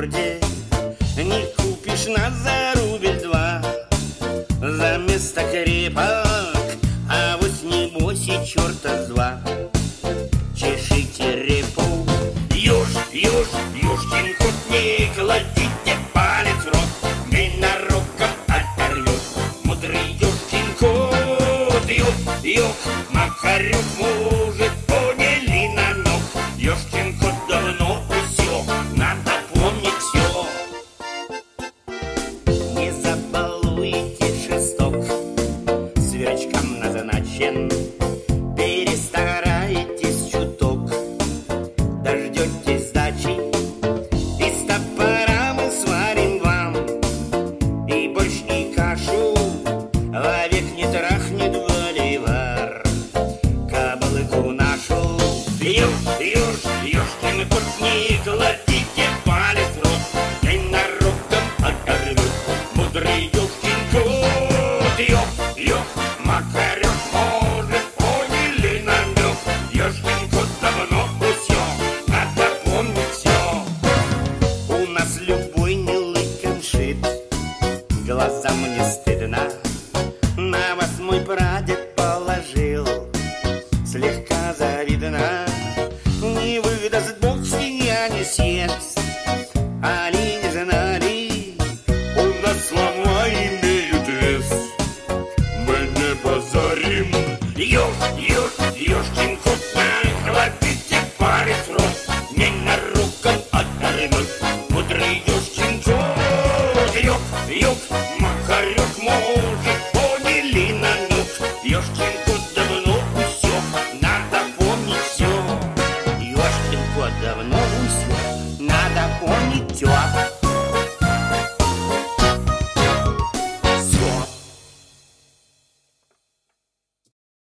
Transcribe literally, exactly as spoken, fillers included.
городе не купишь на за рубль два за место крепок, а вот небось и черта с два. Чешите репу, юж, юж, юшкин кот, не кладите палец в рот, ненароком оторвет мудрый юшкин кот. Юг, юг, Макарек может, поняли намек, юшкин кот давно усек, надо помнить все. Не забалуйте шесток, сверчкам назначен, перестарайтесь чуток, дождетесь сдачи, из топора мы сварим вам и борщ, и кашу, вовек не трахнет боливар кабалыку нашу. Юж, юж, юшкин кот, не кладите палец в рот, ненароком оторвет мудрый юшкин кот. Юг, юг, Макарек может, поняли намек, юшкин кот давно усек, надо помнить все. У нас любой милый коншит, глазам не стыдно, на вас мой прадед положил, слегка завидно. Не выдаст Бог, свинья не съест, они не знали, у нас слова имеют вес, мы не позорим. Юж, юж, юшкин кот, не кладите палец в рот, ненароком оторвет мудрый юшкин кот. Юг, юг, Макарек может,